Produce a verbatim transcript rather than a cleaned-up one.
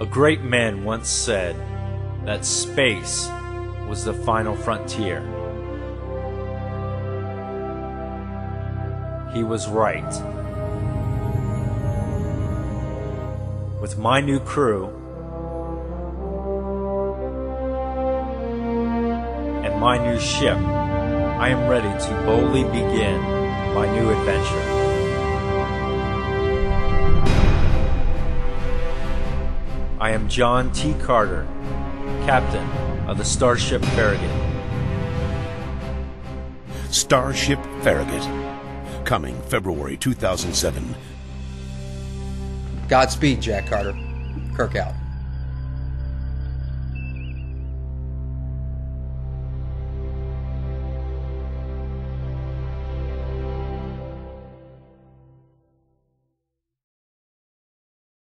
A great man once said that space was the final frontier. He was right. With my new crew and my new ship, I am ready to boldly begin my new adventure. I am John T. Carter, Captain of the Starship Farragut. Starship Farragut. Coming February two thousand seven. Godspeed, Jack Carter. Kirk out.